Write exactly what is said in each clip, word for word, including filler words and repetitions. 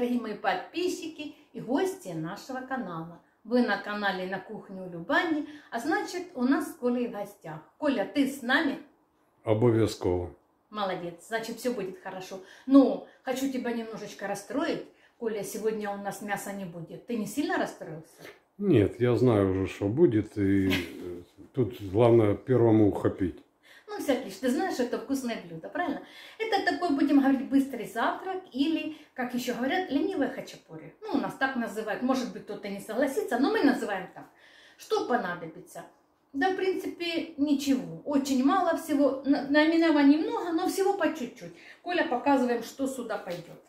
дорогие мои подписчики и гости нашего канала. Вы на канале «На кухне у Любани», а значит, у нас с Колей в гостях. Коля, ты с нами? Обовязково. Молодец, значит, все будет хорошо. Но хочу тебя немножечко расстроить. Коля, сегодня у нас мяса не будет. Ты не сильно расстроился? Нет, я знаю уже, что будет, и тут главное первому ухопить. Ну, все отлично. Ты знаешь, это вкусное блюдо, правильно? Это такой, будем говорить, быстрый завтрак или, как еще говорят, ленивое хачапури. Ну, у нас так называют. Может быть, кто-то не согласится, но мы называем так. Что понадобится? Да, в принципе, ничего. Очень мало всего. Наименований немного, но всего по чуть-чуть. Коля, показываем, что сюда пойдет.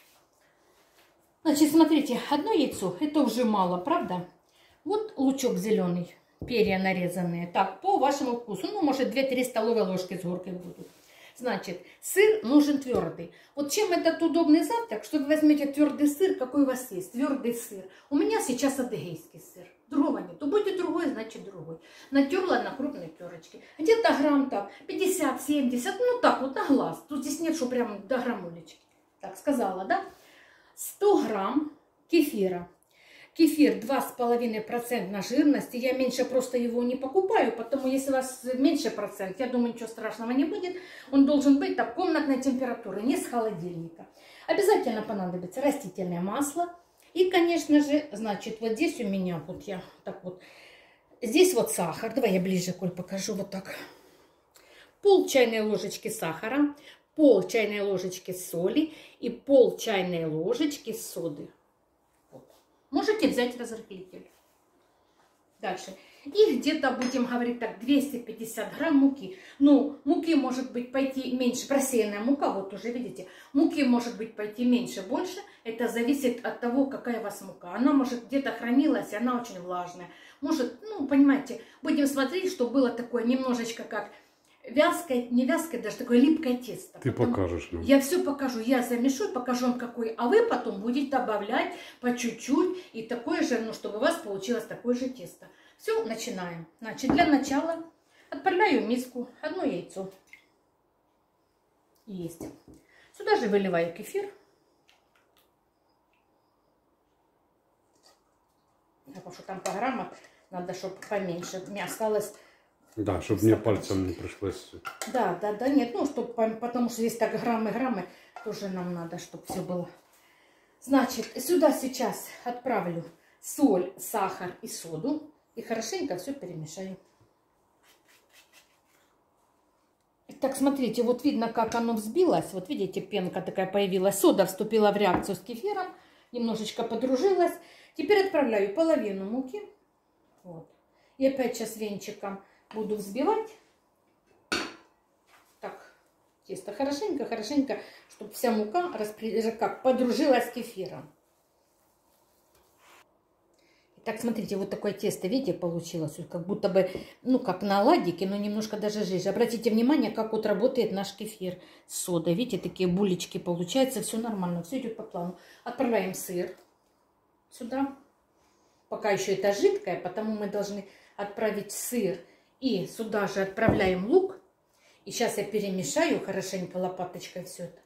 Значит, смотрите, одно яйцо. Это уже мало, правда? Вот лучок зеленый. Перья нарезанные. Так, по вашему вкусу. Ну, может, две-три столовые ложки с горкой будут. Значит, сыр нужен твердый. Вот чем этот удобный завтрак, что вы возьмете твердый сыр, какой у вас есть, твердый сыр. У меня сейчас адыгейский сыр. Другого нету. Будет другой, значит другой. Натерла на крупной терочке. Где-то грамм так, пятьдесят-семьдесят, ну так вот на глаз. Тут здесь нет, что прям до граммулечки. Так сказала, да? сто грамм кефира. Кефир два с половиной процента жирности. Я меньше просто его не покупаю, потому если у вас меньше процент, я думаю, ничего страшного не будет. Он должен быть так комнатной температуры, не с холодильника. Обязательно понадобится растительное масло. И, конечно же, значит, вот здесь у меня, вот я так вот, здесь вот сахар. Давай я ближе, Коль, покажу вот так. Пол чайной ложечки сахара, пол чайной ложечки соли и пол чайной ложечки соды. Можете взять разрыхлитель. Дальше. И где-то, будем говорить так, двести пятьдесят грамм муки. Ну, муки может быть пойти меньше. Просеянная мука, вот уже видите. Муки может быть пойти меньше, больше. Это зависит от того, какая у вас мука. Она может где-то хранилась, и она очень влажная. Может, ну, понимаете, будем смотреть, что было такое немножечко как вязкое, не вязкое, даже такое липкое тесто. Ты Потом покажешь нам. Я все покажу, я замешу, покажу вам какой, а вы потом будете добавлять по чуть-чуть и такое же, ну, чтобы у вас получилось такое же тесто. Все, начинаем. Значит, для начала отправляю в миску одно яйцо. Есть. Сюда же выливаю кефир. Потому что там по граммам надо, чтобы поменьше. У меня осталось... Да, чтобы мне пальцем не пришлось. Да, да, да, нет, ну, чтобы, потому что здесь так граммы, граммы, тоже нам надо, чтобы все было. Значит, сюда сейчас отправлю соль, сахар и соду. И хорошенько все перемешаю. Так, смотрите, вот видно, как оно взбилось. Вот видите, пенка такая появилась. Сода вступила в реакцию с кефиром. Немножечко подружилась. Теперь отправляю половину муки. Вот. И опять сейчас венчиком буду взбивать. Так, тесто хорошенько, хорошенько, чтобы вся мука распри... как подружилась с кефиром. Так, смотрите, вот такое тесто, видите, получилось, как будто бы, ну, как на оладике, но немножко даже жиже. Обратите внимание, как вот работает наш кефир с содой. Видите, такие булечки получаются, все нормально, все идет по плану. Отправляем сыр сюда. Пока еще это жидкое, потому мы должны отправить сыр. И сюда же отправляем лук. И сейчас я перемешаю хорошенько лопаточкой все это.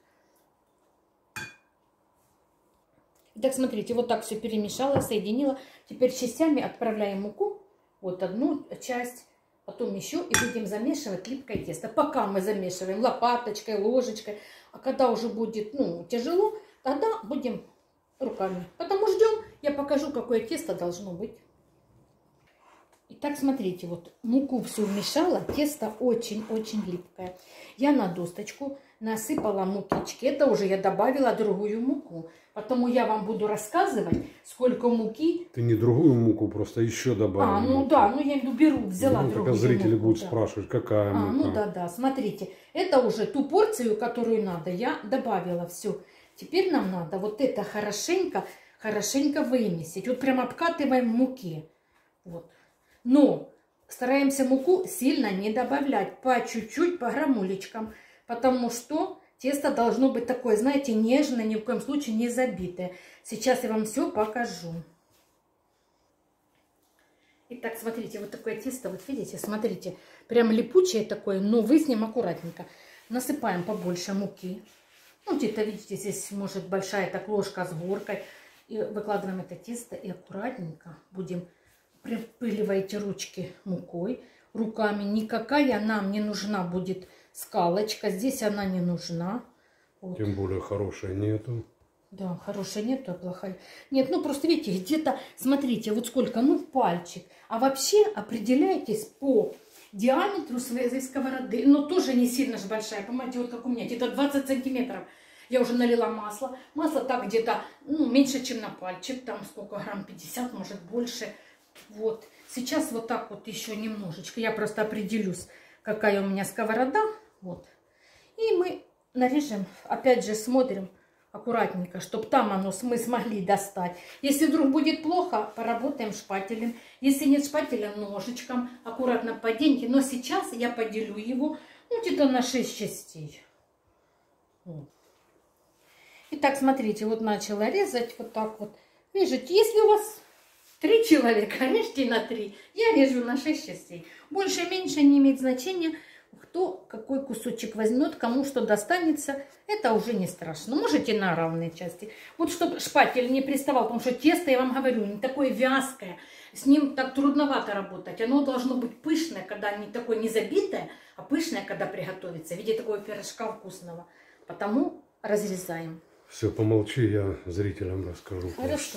Так, смотрите, вот так все перемешала, соединила. Теперь частями отправляем муку. Вот одну часть, потом еще. И будем замешивать липкое тесто. Пока мы замешиваем лопаточкой, ложечкой. А когда уже будет, ну, тяжело, тогда будем руками. Потому ждем, я покажу, какое тесто должно быть. Итак, смотрите, вот муку всю вмешала. Тесто очень-очень липкое. Я на досточку насыпала мукички. Это уже я добавила другую муку. Потому я вам буду рассказывать, сколько муки. Ты не другую муку, просто еще добавила. А, ну муку. Да, ну я беру, взяла ну, другую зрители муку, будут да. спрашивать, какая а, мука. Ну да, да, смотрите. Это уже ту порцию, которую надо, я добавила все. Теперь нам надо вот это хорошенько, хорошенько вымесить. Вот прям обкатываем в муке. Вот. Но стараемся муку сильно не добавлять. По чуть-чуть, по грамулечкам. Потому что тесто должно быть такое, знаете, нежное, ни в коем случае не забитое. Сейчас я вам все покажу. Итак, смотрите, вот такое тесто, вот видите, смотрите, прям липучее такое, но вы с ним аккуратненько. Насыпаем побольше муки. Ну, где-то, видите, здесь может большая так ложка с горкой. И выкладываем это тесто и аккуратненько будем припыливать ручки мукой. Руками никакая нам не нужна будет скалочка. Здесь она не нужна. Вот. Тем более хорошей нету. Да, хорошая нету, а плохая. Нет, ну просто видите, где-то, смотрите, вот сколько, ну пальчик. А вообще определяйтесь по диаметру своей сковороды. Но тоже не сильно же большая, понимаете, вот как у меня, где-то двадцать сантиметров. Я уже налила масло. Масло так где-то, ну, меньше, чем на пальчик. Там сколько, грамм пятьдесят, может больше. Вот. Сейчас вот так вот еще немножечко. Я просто определюсь, какая у меня сковорода. Вот. И мы нарежем, опять же смотрим аккуратненько, чтобы там оно мы смогли достать. Если вдруг будет плохо, поработаем шпателем. Если нет шпателя, ножичком. Аккуратно поденьте. Но сейчас я поделю его, ну, где-то на шесть частей. Вот. Итак, смотрите, вот начала резать вот так вот. Видите, если у вас три человека, режьте на три. Я режу на шесть частей. Больше и меньше не имеет значения, кто какой кусочек возьмет, кому что достанется. Это уже не страшно. Можете на равные части. Вот чтобы шпатель не приставал, потому что тесто, я вам говорю, не такое вязкое. С ним так трудновато работать. Оно должно быть пышное, когда не такое не забитое, а пышное, когда приготовится. В виде такого пирожка вкусного. Потому разрезаем. Все, помолчи, я зрителям расскажу. Хорошо.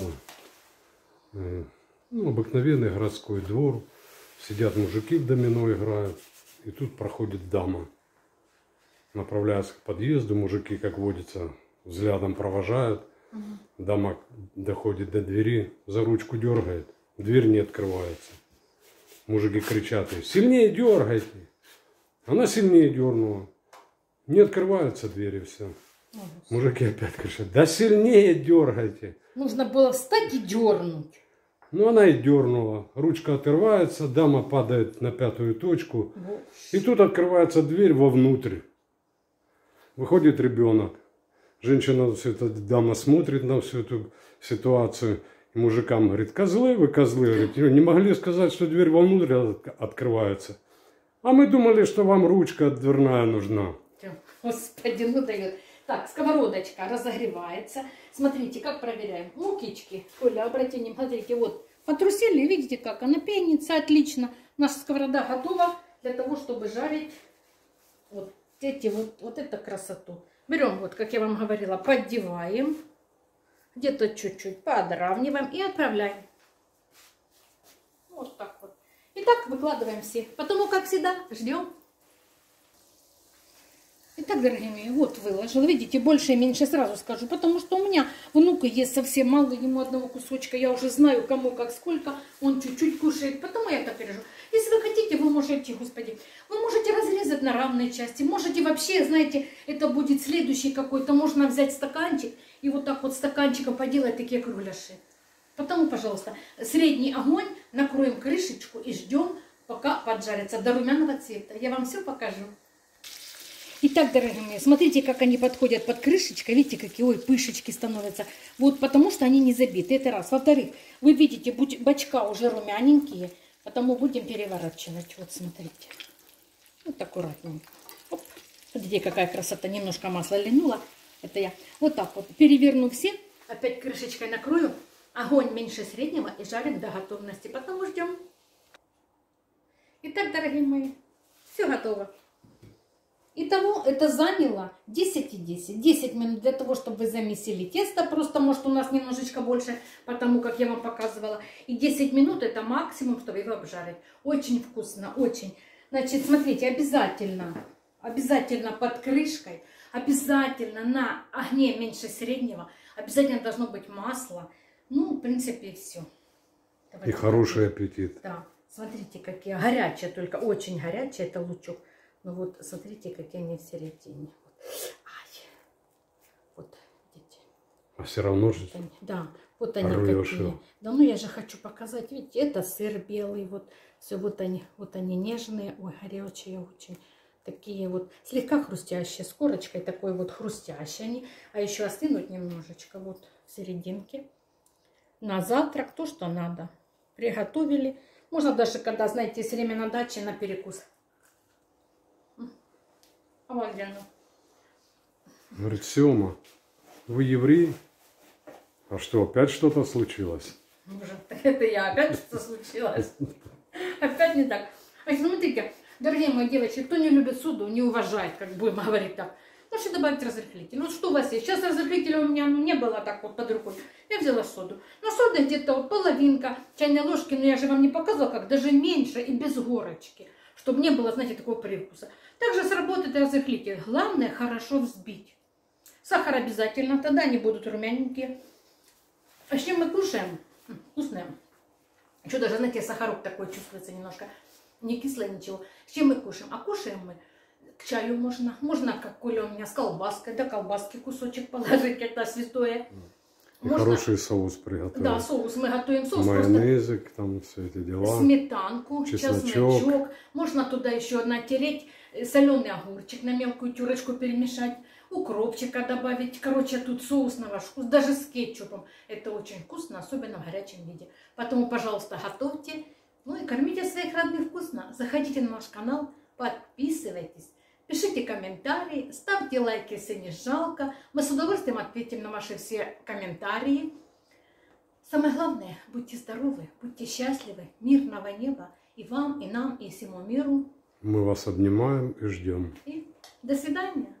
Ну, обыкновенный городской двор. Сидят мужики в домино играют. И тут проходит дама. Направляются к подъезду. Мужики, как водится, взглядом провожают. Угу. Дама доходит до двери, за ручку дергает. Дверь не открывается. Мужики кричат ей: сильнее дергайте. Она сильнее дернула. Не открываются двери, все. Угу. Мужики опять кричат: да сильнее дергайте. Нужно было встать и дернуть. Ну, она и дернула. Ручка отрывается, дама падает на пятую точку. Боже. И тут открывается дверь вовнутрь. Выходит ребенок. Женщина, все это, дама смотрит на всю эту ситуацию. И мужикам говорит: козлы вы, козлы. Говорит, не могли сказать, что дверь вовнутрь открывается. А мы думали, что вам ручка дверная нужна. Господи, ну дает. Так, сковородочка разогревается. Смотрите, как проверяем. Мукички. Коля, обратите внимание, смотрите, вот потрусили, видите, как она пенится, отлично. Наша сковорода готова для того, чтобы жарить вот эти вот, вот эту красоту. Берем, вот, как я вам говорила, поддеваем, где-то чуть-чуть подравниваем и отправляем. Вот так вот. И так выкладываем все. Потому, как всегда, ждем. Итак, дорогие мои, вот выложила. Видите, больше и меньше сразу скажу, потому что у меня внука ест совсем мало, ему одного кусочка. Я уже знаю, кому как сколько, он чуть-чуть кушает, потому я так режу. Если вы хотите, вы можете, господи, вы можете разрезать на равные части. Можете вообще, знаете, это будет следующий какой-то. Можно взять стаканчик и вот так вот стаканчиком поделать такие кругляши. Потому, пожалуйста, средний огонь, накроем крышечку и ждем, пока поджарится до румяного цвета. Я вам все покажу. Итак, дорогие мои, смотрите, как они подходят под крышечкой. Видите, какие, ой, пышечки становятся. Вот потому что они не забиты. Это раз. Во-вторых, вы видите, бочка уже румяненькие. Потому будем переворачивать. Вот, смотрите. Вот аккуратненько. Оп. Смотрите, какая красота. Немножко масла льнула. Это я. Вот так вот. Переверну все. Опять крышечкой накрою. Огонь меньше среднего и жарим до готовности. Потому ждем. Итак, дорогие мои, все готово. Итого это заняло десять и десять. десять минут для того, чтобы вы замесили тесто. Просто, может, у нас немножечко больше, потому как я вам показывала. И десять минут это максимум, чтобы его обжарить. Очень вкусно, очень. Значит, смотрите, обязательно, обязательно под крышкой, обязательно на огне меньше среднего. Обязательно должно быть масло. Ну, в принципе, и все. Давайте, и хороший аппетит. Да, смотрите, какие горячие, только очень горячие, это лучок. Ну вот, смотрите, какие они в середине. Ай. Вот, видите. А все равно же. Вот да, вот они рвешь какие. его. Да, ну я же хочу показать. Видите, это сыр белый, вот. Все, вот они, вот они нежные, ой, горячие очень. Такие вот, слегка хрустящие, с корочкой такой вот хрустящие они. А еще остынуть немножечко, вот в серединке. На завтрак то, что надо. Приготовили. Можно даже, когда, знаете, есть время на даче, на перекус. Обалденно. Говорит, Сема, вы еврей? А что, опять что-то случилось? Может, это я, опять что-то случилось. Опять не так. А смотрите, дорогие мои девочки, кто не любит соду, не уважает, как будем говорить так, можете добавить разрыхлитель. Ну что у вас есть? Сейчас разрыхлителя у меня ну, не было так вот под рукой. Я взяла соду. Но сода где-то вот половинка чайной ложки, но я же вам не показывала, как даже меньше и без горочки, чтобы не было, знаете, такого привкуса. Также сработает разрыхлитель. Главное хорошо взбить. Сахар обязательно, тогда они будут румяненькие. А с чем мы кушаем? Вкусное. Еще даже, знаете, сахарок такой чувствуется немножко. Не кислое, ничего. С чем мы кушаем? А кушаем мы к чаю можно. Можно, как Коля у меня, с колбаской. Да, колбаски кусочек положить, это святое. И Можно... хороший соус приготовить. Да, соус мы готовим. Соус майонезик, просто... там все эти дела. Сметанку, чесночок. чесночок. Можно туда еще натереть соленый огурчик, на мелкую терочку перемешать. Укропчика добавить. Короче, тут соус на ваш вкус. Даже с кетчупом. Это очень вкусно, особенно в горячем виде. Поэтому, пожалуйста, готовьте. Ну и кормите своих родных вкусно. Заходите на наш канал, подписывайтесь. Пишите комментарии, ставьте лайки, если не жалко. Мы с удовольствием ответим на ваши все комментарии. Самое главное, будьте здоровы, будьте счастливы, мирного неба и вам, и нам, и всему миру. Мы вас обнимаем и ждем. И до свидания.